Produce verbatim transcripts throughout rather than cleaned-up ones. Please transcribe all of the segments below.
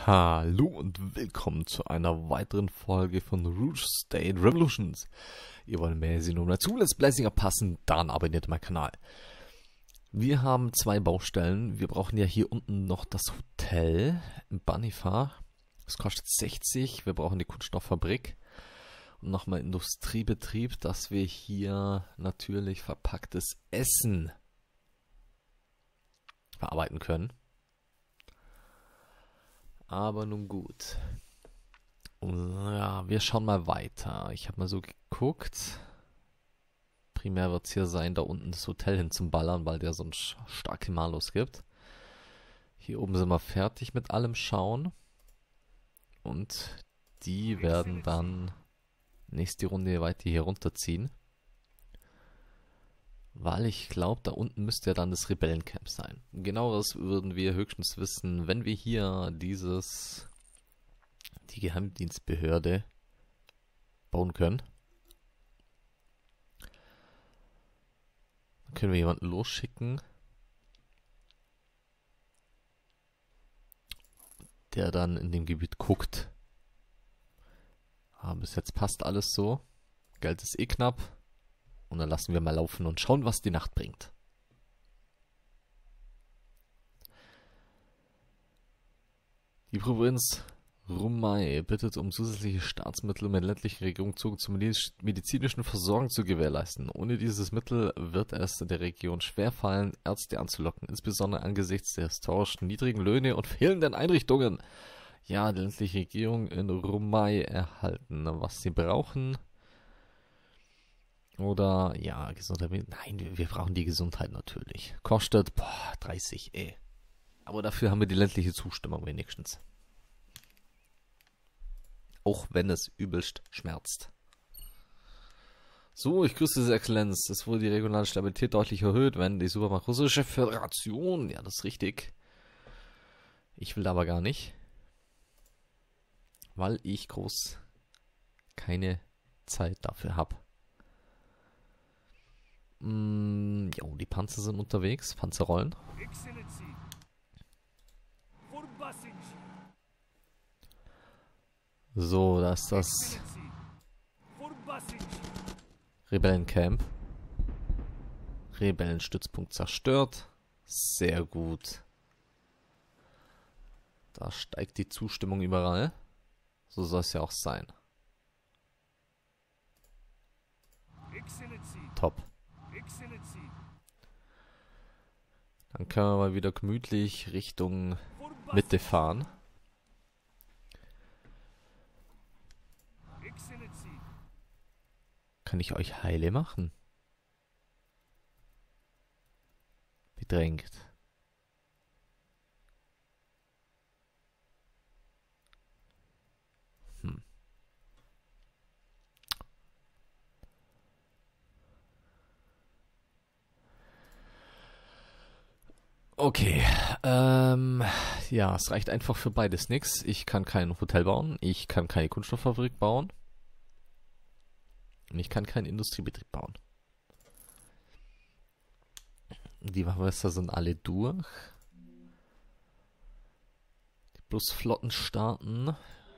Hallo und willkommen zu einer weiteren Folge von Rouge State Revolutions. Ihr wollt mehr sehen und dazu Let's Blazing passen, dann abonniert meinen Kanal. Wir haben zwei Baustellen. Wir brauchen ja hier unten noch das Hotel im Banifa. Das kostet sechzig. Wir brauchen die Kunststofffabrik und nochmal Industriebetrieb, dass wir hier natürlich verpacktes Essen verarbeiten können. Aber nun gut. Ja, wir schauen mal weiter. Ich habe mal so geguckt. Primär wird es hier sein, da unten das Hotel hinzuballern, weil der so einen starken Malus gibt. Hier oben sind wir fertig mit allem Schauen. Und die werden dann nächste Runde weiter hier runterziehen. Weil ich glaube, da unten müsste ja dann das Rebellencamp sein. Genaueres würden wir höchstens wissen, wenn wir hier dieses, die Geheimdienstbehörde bauen können. Dann können wir jemanden losschicken, der dann in dem Gebiet guckt. Aber bis jetzt passt alles so. Geld ist eh knapp. Und dann lassen wir mal laufen und schauen, was die Nacht bringt. Die Provinz Rumai bittet um zusätzliche Staatsmittel, um in ländlichen Regionen Zugang zur medizinischen Versorgung zu gewährleisten. Ohne dieses Mittel wird es der Region schwerfallen, Ärzte anzulocken, insbesondere angesichts der historisch niedrigen Löhne und fehlenden Einrichtungen. Ja, die ländliche Regierung in Rumai erhalten, was sie brauchen. Oder, ja, Gesundheit. Nein, wir, wir brauchen die Gesundheit natürlich. Kostet, boah, dreißig, ey. Aber dafür haben wir die ländliche Zustimmung wenigstens. Auch wenn es übelst schmerzt. So, ich grüße Sie, Exzellenz. Es wurde die regionale Stabilität deutlich erhöht, wenn die Supermacht Russische Föderation, ja, das ist richtig. Ich will aber gar nicht. Weil ich groß keine Zeit dafür habe. Mm, jo, die Panzer sind unterwegs, Panzerrollen. So, da ist das Rebellencamp. Rebellenstützpunkt zerstört. Sehr gut. Da steigt die Zustimmung überall. So soll es ja auch sein. Top. Dann können wir mal wieder gemütlich Richtung Mitte fahren. Kann ich euch heile machen? Bedrängt. Hm. Okay, ähm, ja, es reicht einfach für beides nichts. Ich kann kein Hotel bauen, ich kann keine Kunststofffabrik bauen und ich kann keinen Industriebetrieb bauen. Die Waffenmeister sind alle durch. Die Busflotten starten.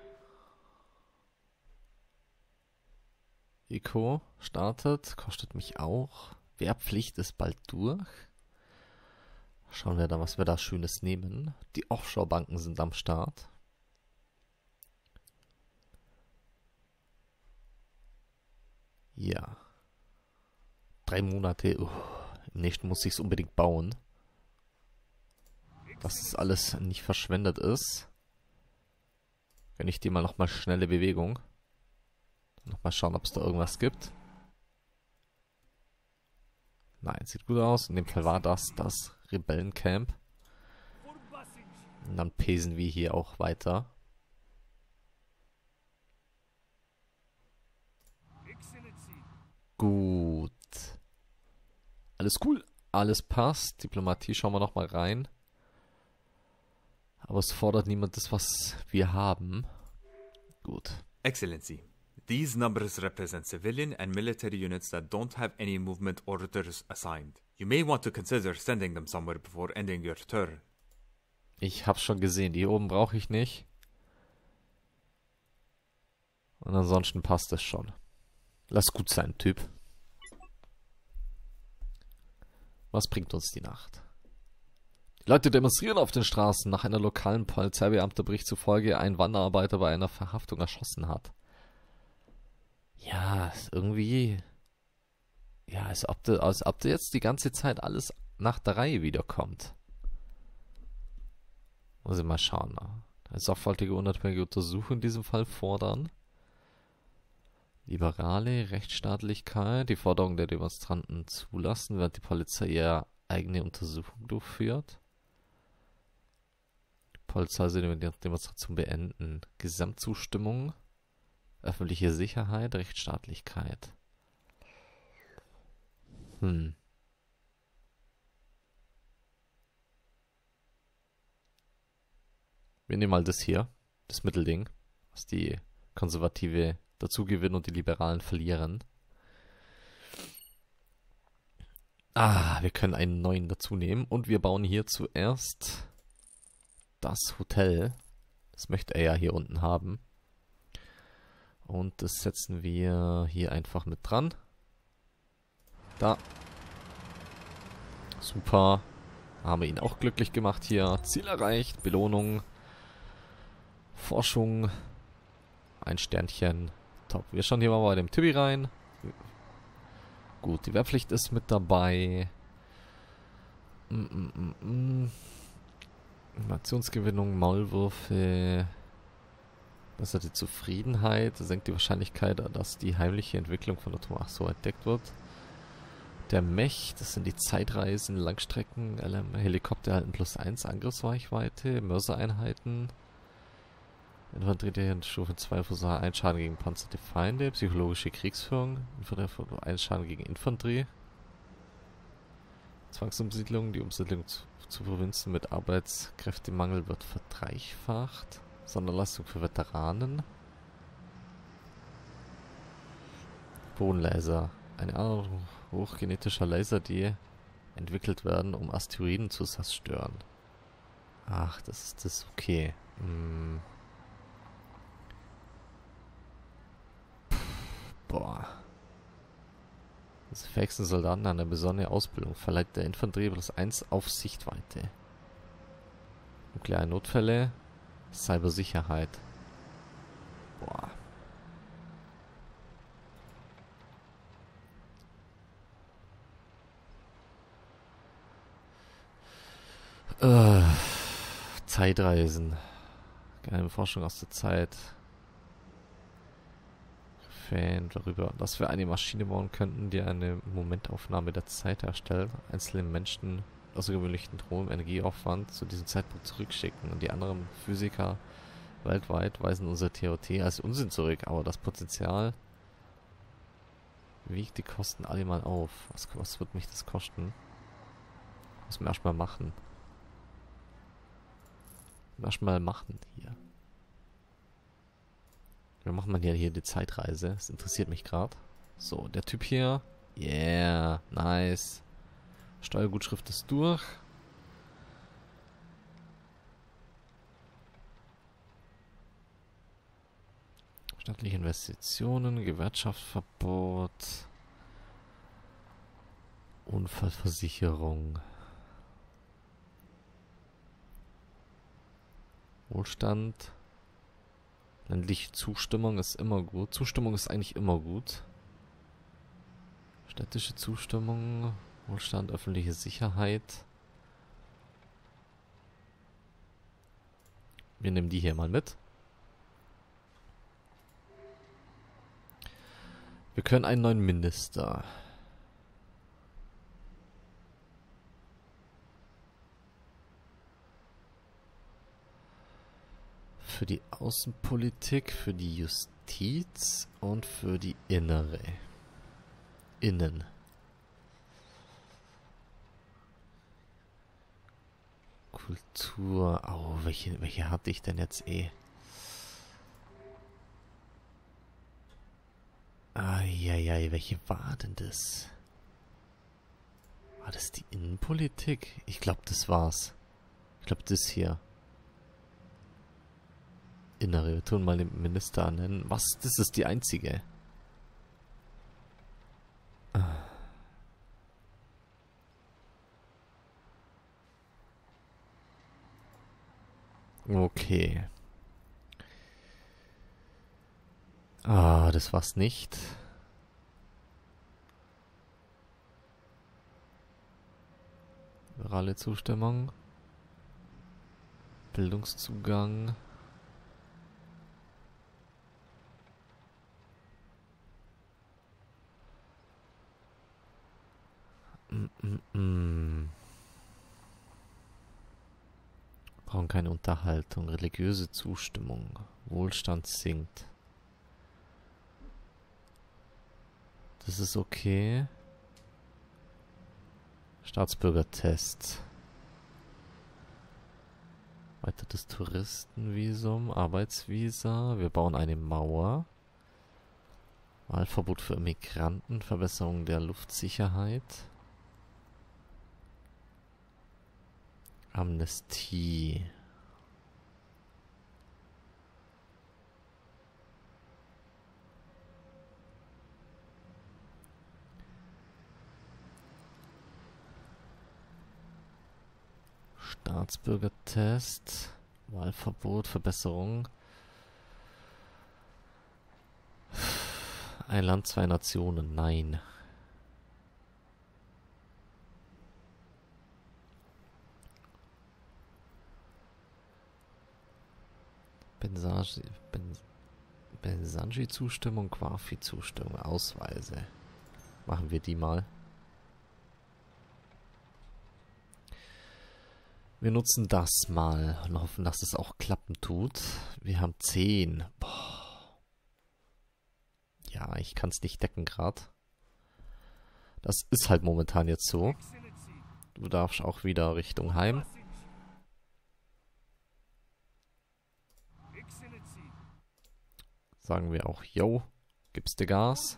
Eco startet, kostet mich auch. Wehrpflicht ist bald durch. Schauen wir da, was wir da Schönes nehmen. Die Offshore-Banken sind am Start. Ja. Drei Monate. Uh, im nächsten muss ich es unbedingt bauen. Dass es alles nicht verschwendet ist. Wenn ich die mal nochmal schnelle Bewegung. Nochmal schauen, ob es da irgendwas gibt. Nein, sieht gut aus. In dem Fall war das das Rebellencamp. Und dann pesen wir hier auch weiter. Gut. Alles cool. Alles passt. Diplomatie schauen wir nochmal rein. Aber es fordert niemand das, was wir haben. Gut. Excellency. These numbers represent civilian and military units that don't have any movement orders assigned. You may want to consider sending them somewhere before ending your turn. Ich hab's schon gesehen. Die hier oben brauche ich nicht. Und ansonsten passt es schon. Lass gut sein, Typ. Was bringt uns die Nacht? Die Leute demonstrieren auf den Straßen. Nach einer lokalen Polizeibeamter Bericht zufolge ein Wanderarbeiter bei einer Verhaftung erschossen hat. Ja, irgendwie... Ja, als ob, de, als ob de jetzt die ganze Zeit alles nach der Reihe wiederkommt. Muss ich mal schauen. Ne? Eine sofortige unabhängige Untersuchung in diesem Fall fordern. Liberale Rechtsstaatlichkeit, die Forderung der Demonstranten zulassen, während die Polizei ihre eigene Untersuchung durchführt. Die Polizei soll die Demonstration beenden. Gesamtzustimmung, öffentliche Sicherheit, Rechtsstaatlichkeit. Hm. Wir nehmen mal das hier, das Mittelding, was die Konservative dazu gewinnen und die Liberalen verlieren. Ah, wir können einen neuen dazu nehmen und wir bauen hier zuerst das Hotel. Das möchte er ja hier unten haben. Und das setzen wir hier einfach mit dran. Da. Super. Haben wir ihn auch glücklich gemacht hier. Ziel erreicht. Belohnung. Forschung. Ein Sternchen. Top. Wir schauen hier mal bei dem Tibi rein. Gut, die Wehrpflicht ist mit dabei. Mm, mm, mm, mm. Informationsgewinnung, Maulwürfe. Das hat die Zufriedenheit. Das senkt die Wahrscheinlichkeit, dass die heimliche Entwicklung von Atom ach so entdeckt wird. Der Mech, das sind die Zeitreisen, Langstrecken, L M, Helikopter halten plus eins Angriffsreichweite, Mörsereinheiten. Infanterie Stufe zwei, Versagen eins Schaden gegen panzerte Feinde, psychologische Kriegsführung, Infanterie eins Schaden gegen Infanterie. Zwangsumsiedlung, die Umsiedlung zu, zu Provinzen mit Arbeitskräftemangel wird verdreifacht. Sonderleistung für Veteranen. Bodenlaser. Eine Art hochgenetischer Laser, die entwickelt werden, um Asteroiden zu zerstören. Ach, das ist das okay. Hm. Boah. Das fähigsten Soldaten an der besonderen Ausbildung verleiht der Infanterie plus eins auf Sichtweite. Nukleare Notfälle. Cybersicherheit. Boah. Äh, Zeitreisen. Geheime Forschung aus der Zeit. Fan darüber, dass wir eine Maschine bauen könnten, die eine Momentaufnahme der Zeit erstellt. Einzelne Menschen außergewöhnlichen hohem Energieaufwand zu diesem Zeitpunkt zurückschicken. Und die anderen Physiker weltweit weisen unser T O T als Unsinn zurück. Aber das Potenzial wiegt die Kosten alle mal auf. Was, was wird mich das kosten? Muss man erstmal machen. Erstmal machen hier. Wir machen mal hier, hier die Zeitreise. Das interessiert mich gerade. So, der Typ hier. Yeah, nice. Steuergutschrift ist durch. Staatliche Investitionen, Gewerkschaftsverbot. Unfallversicherung. Wohlstand. Ländliche Zustimmung ist immer gut. Zustimmung ist eigentlich immer gut. Städtische Zustimmung. Wohlstand, öffentliche Sicherheit. Wir nehmen die hier mal mit. Wir können einen neuen Minister. Für die Außenpolitik, für die Justiz und für die Innere. Innen. Kultur. Oh, welche, welche hatte ich denn jetzt eh? Eieiei, welche war denn das? War das die Innenpolitik? Ich glaube, das war's. Ich glaube, das hier. Innere. Wir tun mal den Minister nennen. Was? Das ist die einzige. Okay. Ah, das war's nicht. Liberale Zustimmung. Bildungszugang. Mm -mm -mm. Brauchen keine Unterhaltung. Religiöse Zustimmung. Wohlstand sinkt. Das ist okay. Staatsbürgertest. Weiteres Touristenvisum, Arbeitsvisa. Wir bauen eine Mauer. Wahlverbot für Immigranten, Verbesserung der Luftsicherheit. Amnestie. Staatsbürgertest. Wahlverbot, Verbesserung. Ein Land, zwei Nationen. Nein. Bensanji, ben, Bensanji-Zustimmung, Quafi-Zustimmung, Ausweise. Machen wir die mal. Wir nutzen das mal und hoffen, dass es auch klappen tut. Wir haben zehn. Boah. Ja, ich kann es nicht decken gerade. Das ist halt momentan jetzt so. Du darfst auch wieder Richtung Heim. Sagen wir auch, yo, gibst du Gas?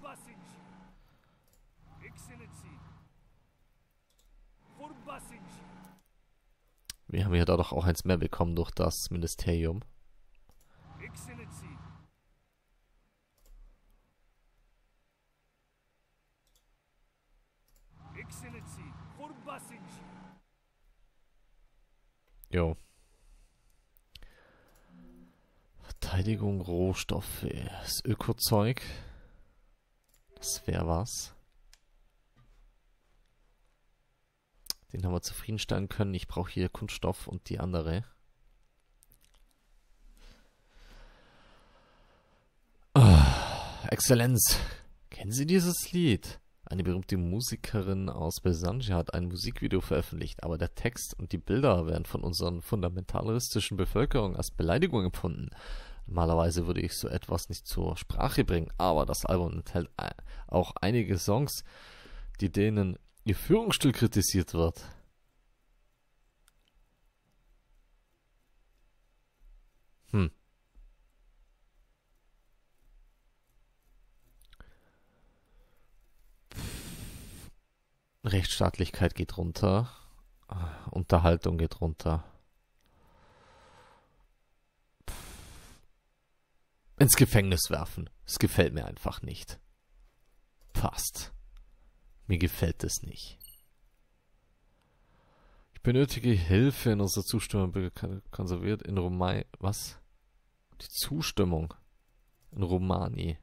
Wir haben ja da doch auch eins mehr bekommen durch das Ministerium. Jo. Verteidigung, Rohstoffe, das Ökozeug. Das wäre was. Den haben wir zufriedenstellen können. Ich brauche hier Kunststoff und die andere. Oh, Exzellenz. Kennen Sie dieses Lied? Eine berühmte Musikerin aus Bensanji hat ein Musikvideo veröffentlicht, aber der Text und die Bilder werden von unserer fundamentalistischen Bevölkerung als Beleidigung empfunden. Normalerweise würde ich so etwas nicht zur Sprache bringen, aber das Album enthält auch einige Songs, die denen ihr Führungsstil kritisiert wird. Hm. Rechtsstaatlichkeit geht runter. Unterhaltung geht runter. Ins Gefängnis werfen. Es gefällt mir einfach nicht. Passt. Mir gefällt es nicht. Ich benötige Hilfe in unserer Zustimmung konserviert in Romai. Was? Die Zustimmung in Romani.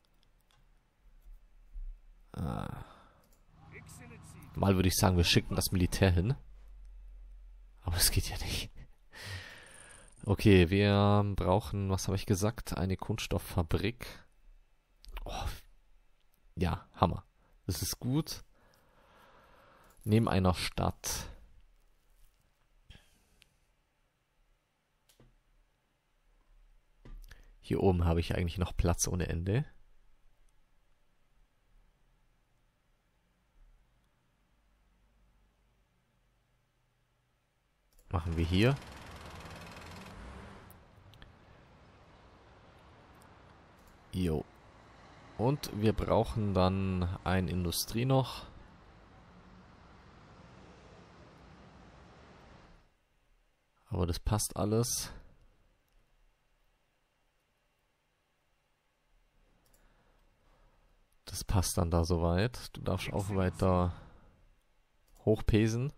Ah. Mal würde ich sagen, wir schicken das Militär hin. Aber das geht ja nicht. Okay, wir brauchen, was habe ich gesagt? Eine Kunststofffabrik. Oh. Ja, Hammer. Das ist gut. Neben einer Stadt. Hier oben habe ich eigentlich noch Platz ohne Ende. Machen wir hier. Jo. Und wir brauchen dann eine Industrie noch. Aber das passt alles. Das passt dann da soweit. Du darfst auch weiter hochpesen.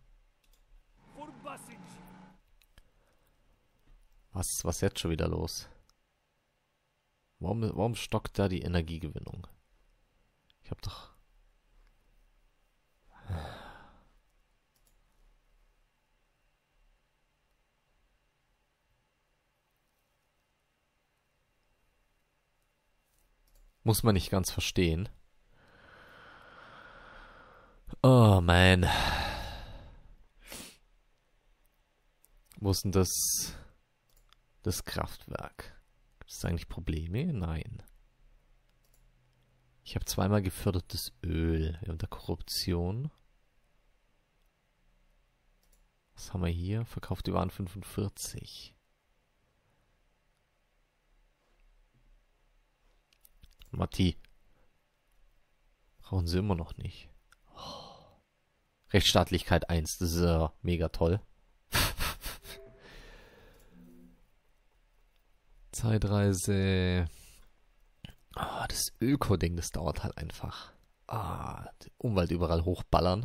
Was, was ist jetzt schon wieder los? Warum, warum stockt da die Energiegewinnung? Ich hab doch... Muss man nicht ganz verstehen. Oh, man. Wo ist denn das... das Kraftwerk? Gibt es eigentlich Probleme? Nein. Ich habe zweimal gefördertes Öl. Wir haben da Korruption. Was haben wir hier? Verkaufte Waren fünfundvierzig. Matti. Brauchen sie immer noch nicht. Oh. Rechtsstaatlichkeit eins. Das ist ja mega toll. Zeitreise. Ah, das Öko-Ding, das dauert halt einfach. Ah, die Umwelt überall hochballern.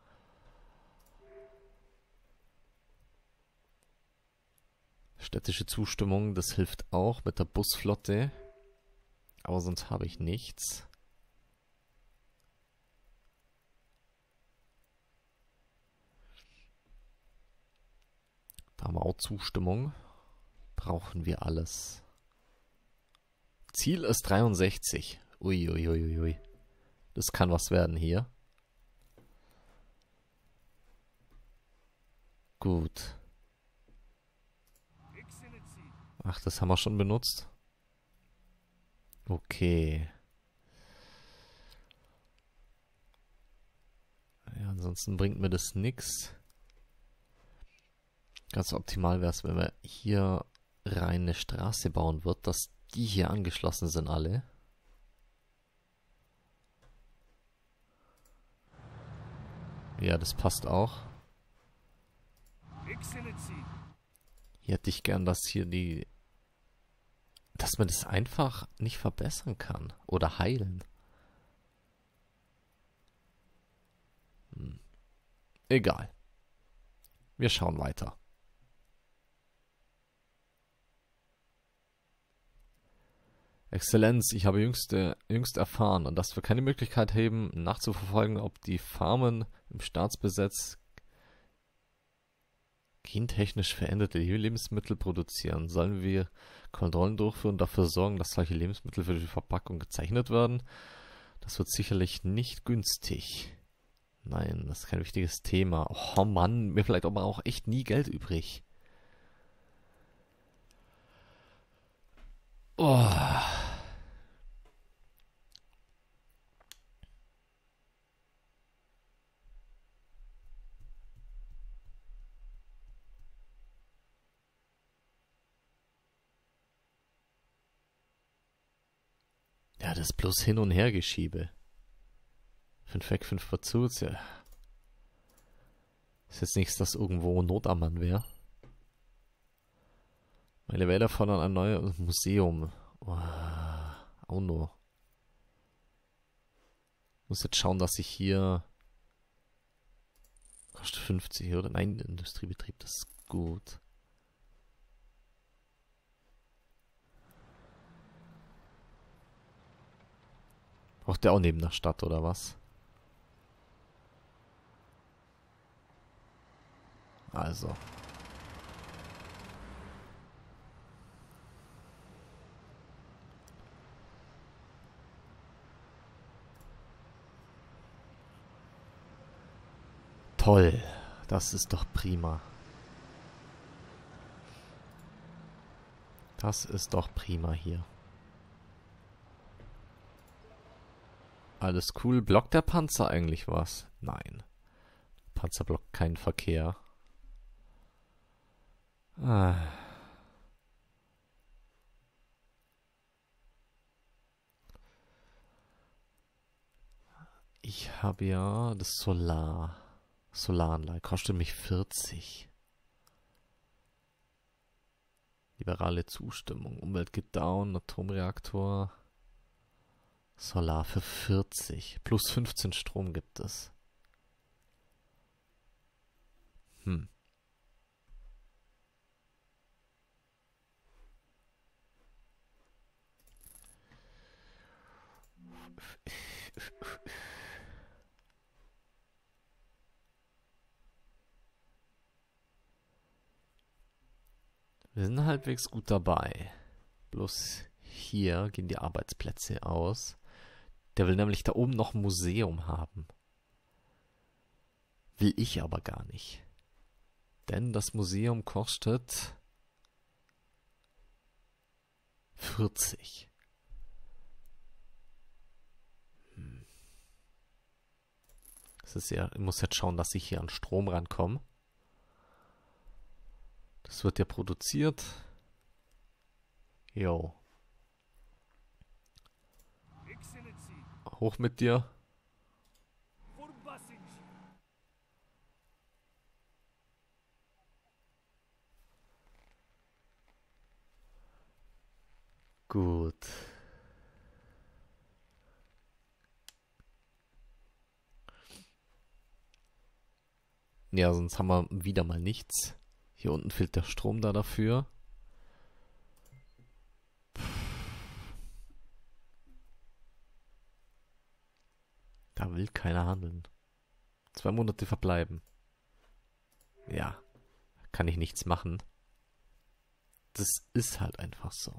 Städtische Zustimmung, das hilft auch mit der Busflotte. Aber sonst habe ich nichts. Da haben wir auch Zustimmung. Brauchen wir alles. Ziel ist dreiundsechzig. Uiuiuiui. Ui, ui, ui. Das kann was werden hier. Gut. Ach, das haben wir schon benutzt. Okay. Ja, ansonsten bringt mir das nix. Ganz optimal wäre es, wenn wir hier rein eine Straße bauen wird, dass die hier angeschlossen sind alle. Ja, das passt auch. Hier hätte ich gern, dass hier die... dass man das einfach nicht verbessern kann. Oder heilen. Hm. Egal. Wir schauen weiter. Exzellenz, ich habe jüngste, jüngst erfahren, und dass wir keine Möglichkeit haben, nachzuverfolgen, ob die Farmen im Staatsbesitz gentechnisch veränderte Lebensmittel produzieren. Sollen wir Kontrollen durchführen und dafür sorgen, dass solche Lebensmittel für die Verpackung gezeichnet werden? Das wird sicherlich nicht günstig. Nein, das ist kein wichtiges Thema. Oh Mann, mir bleibt aber auch echt nie Geld übrig. Oh. Ja, das ist bloß Hin- und Hergeschiebe. Fünf weg, fünf verzugs, ja. Ist jetzt nichts, dass irgendwo Not am Mann wäre. Meine Wähler fordern ein neues Museum. Oh, auch nur. Muss jetzt schauen, dass ich hier... Kostet fünfzig, oder? Nein, Industriebetrieb, das ist gut. Braucht der auch neben der Stadt, oder was? Also. Toll. Das ist doch prima. Das ist doch prima hier. Alles cool. Blockt der Panzer eigentlich was? Nein. Panzer blockt keinen Verkehr. Ah. Ich habe ja das Solar. Solaranlage. Kostet mich vierzig. Liberale Zustimmung. Umwelt geht down. Atomreaktor. Solar für vierzig. Plus fünfzehn Strom gibt es. Hm. Wir sind halbwegs gut dabei. Bloß hier gehen die Arbeitsplätze aus. Der will nämlich da oben noch ein Museum haben. Will ich aber gar nicht. Denn das Museum kostet vierzig. Hm. Das ist ja, ich muss jetzt schauen, dass ich hier an Strom rankomme. Das wird ja produziert. Jo. Hoch mit dir. Gut. Ja, sonst haben wir wieder mal nichts. Hier unten fehlt der Strom da dafür. Da will keiner handeln. Zwei Monate verbleiben. Ja, kann ich nichts machen. Das ist halt einfach so.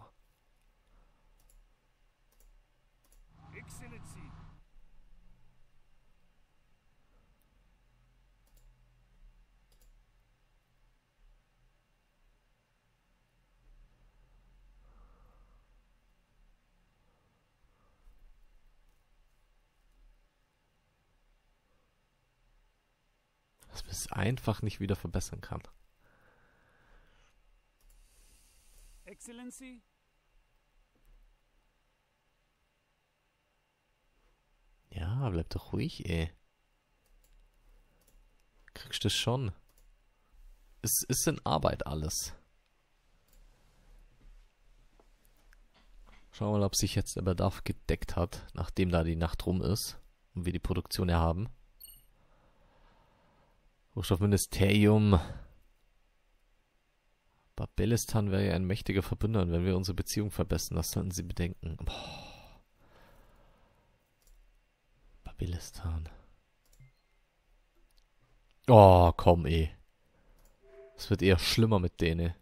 Dass man es einfach nicht wieder verbessern kann. Excellency? Ja, bleib doch ruhig, ey. Kriegst du schon. Es ist in Arbeit alles. Schauen wir mal, ob sich jetzt der Bedarf gedeckt hat, nachdem da die Nacht rum ist und wir die Produktion ja haben. Rohstoffministerium. Babelistan wäre ja ein mächtiger Verbündeter, wenn wir unsere Beziehung verbessern. Das sollten Sie bedenken. Boah. Babelistan. Oh, komm, eh. Es wird eher schlimmer mit denen.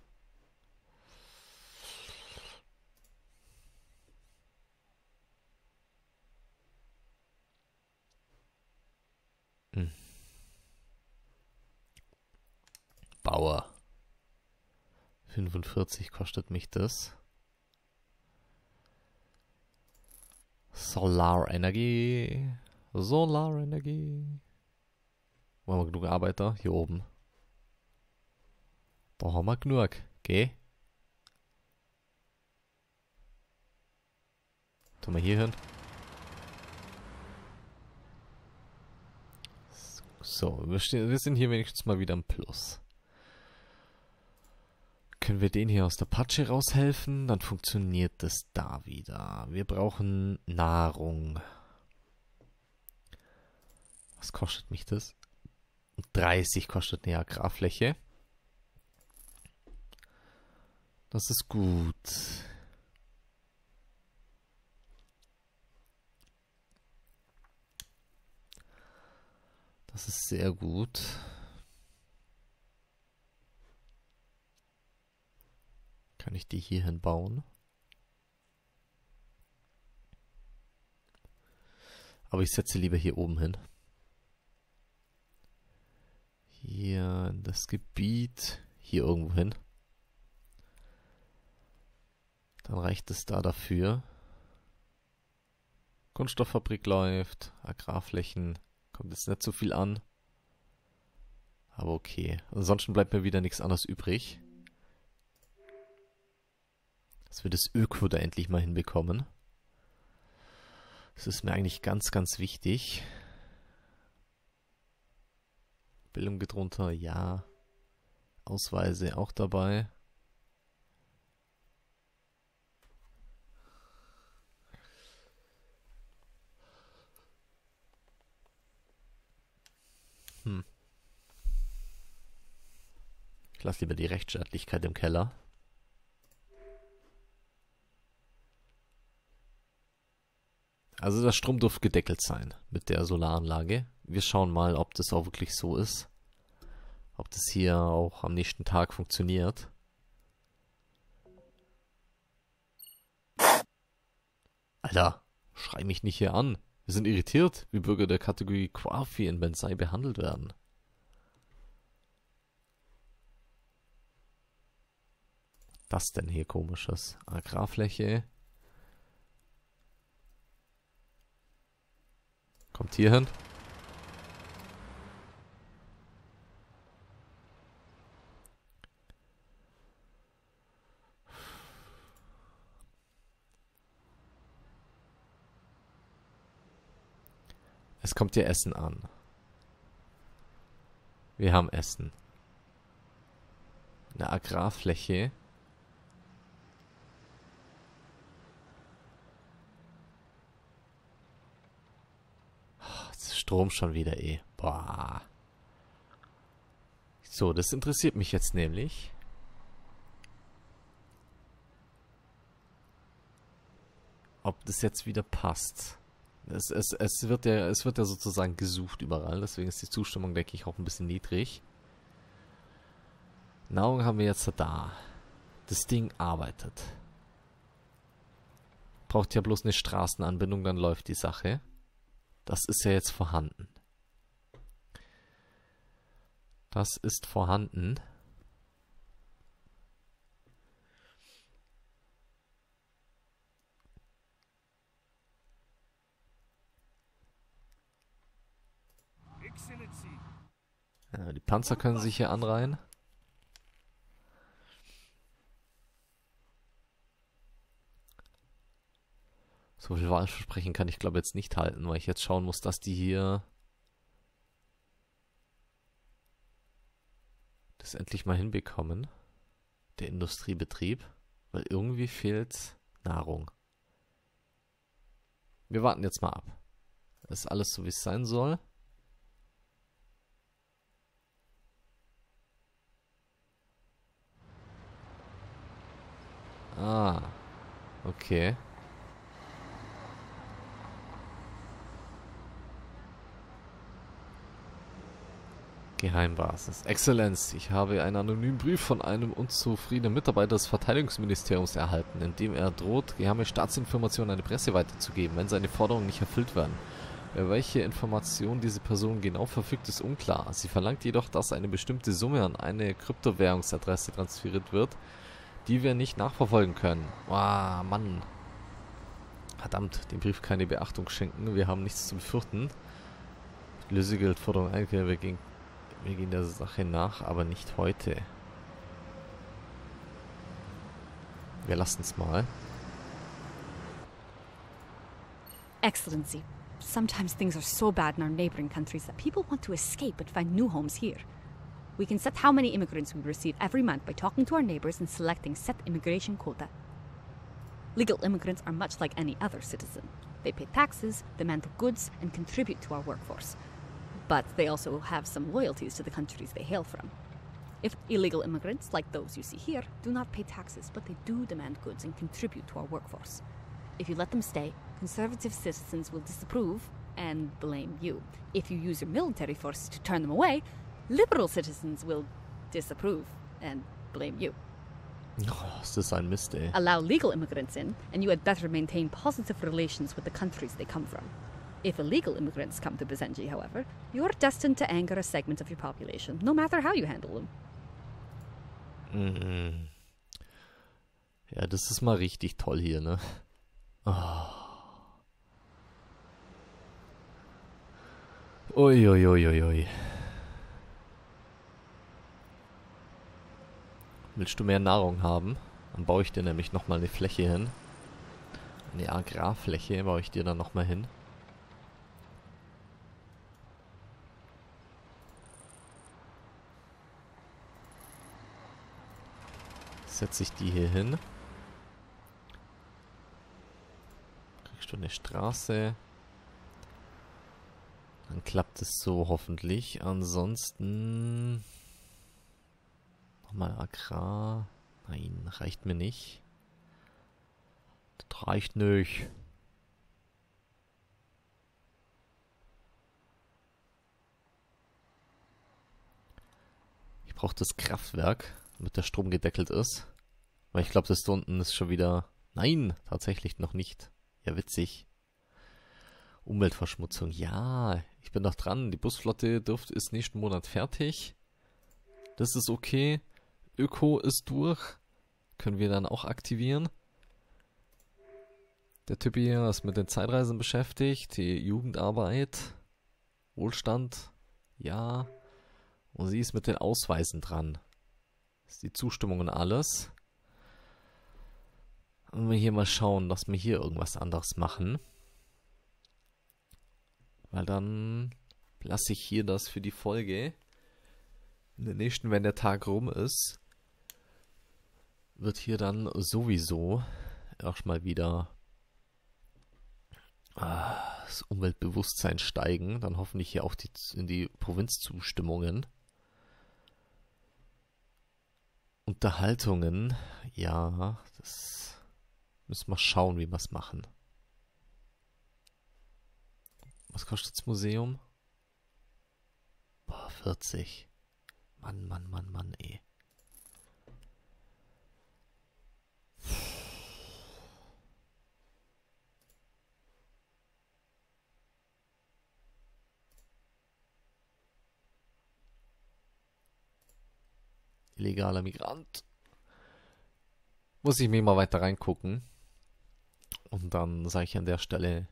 Hm. Bauer. fünfundvierzig kostet mich das. Solarenergie. Solarenergie. Wo haben wir genug Arbeiter? Hier oben. Da haben wir genug, gell? Tun wir hier hin. So, wir, stehen, wir sind hier wenigstens mal wieder im Plus. Können wir den hier aus der Patsche raushelfen? Dann funktioniert das da wieder. Wir brauchen Nahrung. Was kostet mich das? dreißig kostet eine Agrarfläche. Das ist gut. Das ist sehr gut. Kann ich die hier hinbauen? Aber ich setze lieber hier oben hin. Hier in das Gebiet. Hier irgendwo hin. Dann reicht es da dafür. Kunststofffabrik läuft. Agrarflächen. Kommt jetzt nicht so viel an. Aber okay. Ansonsten bleibt mir wieder nichts anderes übrig. Dass wir das Öko da endlich mal hinbekommen. Das ist mir eigentlich ganz, ganz wichtig. Bildung geht runter, ja. Ausweise auch dabei. lasse lieber die Rechtsstaatlichkeit im Keller. Also der Strom dürfte gedeckelt sein mit der Solaranlage. Wir schauen mal, ob das auch wirklich so ist. Ob das hier auch am nächsten Tag funktioniert. Alter, schrei mich nicht hier an. Wir sind irritiert, wie Bürger der Kategorie Quafi in Bensai behandelt werden. Was denn hier komisches? Agrarfläche. Kommt hier hin. Es kommt hier Essen an. Wir haben Essen. Eine Agrarfläche. Strom schon wieder eh. Boah. So, das interessiert mich jetzt nämlich. Ob das jetzt wieder passt. Es, es, es, wird ja, es wird ja sozusagen gesucht überall, deswegen ist die Zustimmung, denke ich, auch ein bisschen niedrig. Nahrung haben wir jetzt da. Das Ding arbeitet. Braucht ja bloß eine Straßenanbindung, dann läuft die Sache. Das ist ja jetzt vorhanden. Das ist vorhanden. Ja, die Panzer können sich hier anreihen. So viel Wahlversprechen kann ich glaube jetzt nicht halten, weil ich jetzt schauen muss, dass die hier das endlich mal hinbekommen. Der Industriebetrieb. Weil irgendwie fehlt Nahrung. Wir warten jetzt mal ab. Das ist alles so, wie es sein soll. Ah. Okay. Geheimbasis. Exzellenz, ich habe einen anonymen Brief von einem unzufriedenen Mitarbeiter des Verteidigungsministeriums erhalten, in dem er droht, geheime Staatsinformationen an die Presse weiterzugeben, wenn seine Forderungen nicht erfüllt werden. Über welche Informationen diese Person genau verfügt, ist unklar. Sie verlangt jedoch, dass eine bestimmte Summe an eine Kryptowährungsadresse transferiert wird, die wir nicht nachverfolgen können. Ah, Mann. Verdammt, dem Brief keine Beachtung schenken. Wir haben nichts zu befürchten. Lösegeldforderung eingehen, wir gehen Wir gehen der Sache nach, aber nicht heute. Wir lassen es mal. Excellency, sometimes things are so bad in our neighboring countries that people want to escape but find new homes here. We can set how many immigrants we receive every month by talking to our neighbors and selecting set immigration quota. Legal immigrants are much like any other citizen. They pay taxes, demand goods, and contribute to our workforce. But they also have some loyalties to the countries they hail from. If illegal immigrants, like those you see here, do not pay taxes, but they do demand goods and contribute to our workforce. If you let them stay, conservative citizens will disapprove and blame you. If you use your military forces to turn them away, liberal citizens will disapprove and blame you. Oh, ist das ein Mist, ey. Allow legal immigrants in, and you had better maintain positive relations with the countries they come from. If illegal immigrants come to Basenji, however, you're destined to anger a segment of your population, no matter how you handle them. Mhm. Ja, das ist mal richtig toll hier, ne? Oh. Uiuiuiui. Ui, ui, ui. Willst du mehr Nahrung haben? Dann baue ich dir nämlich nochmal eine Fläche hin. Eine Agrarfläche baue ich dir dann nochmal hin. Setze ich die hier hin. Kriegst du eine Straße. Dann klappt es so hoffentlich. Ansonsten noch Nochmal Agrar. Nein, reicht mir nicht. Das reicht nicht. Ich brauche das Kraftwerk, damit der Strom gedeckelt ist. Weil ich glaube, das da unten ist schon wieder... Nein, tatsächlich noch nicht. Ja, witzig. Umweltverschmutzung. Ja, ich bin noch dran. Die Busflotte dürfte ist nächsten Monat fertig. Das ist okay. Öko ist durch. Können wir dann auch aktivieren. Der Typ hier ist mit den Zeitreisen beschäftigt. Die Jugendarbeit. Wohlstand. Ja. Und sie ist mit den Ausweisen dran. Das ist die Zustimmung und alles. Und wir hier mal schauen, dass wir hier irgendwas anderes machen. Weil dann lasse ich hier das für die Folge. In der nächsten, wenn der Tag rum ist, wird hier dann sowieso erstmal wieder ah, das Umweltbewusstsein steigen. Dann hoffentlich hier auch die, in die Provinzzustimmungen. Unterhaltungen, ja, das müssen wir schauen, wie wir es machen. Was kostet das Museum? Boah, vierzig. Mann, Mann, Mann, Mann, ey. Illegaler Migrant. Muss ich mir mal weiter reingucken. Und dann sage ich an der Stelle,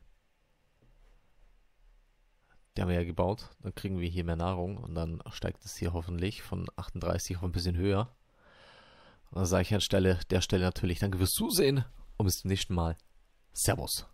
die haben wir ja gebaut, dann kriegen wir hier mehr Nahrung und dann steigt es hier hoffentlich von achtunddreißig auf ein bisschen höher. Und dann sage ich an Stelle, der Stelle natürlich danke fürs Zusehen und bis zum nächsten Mal. Servus.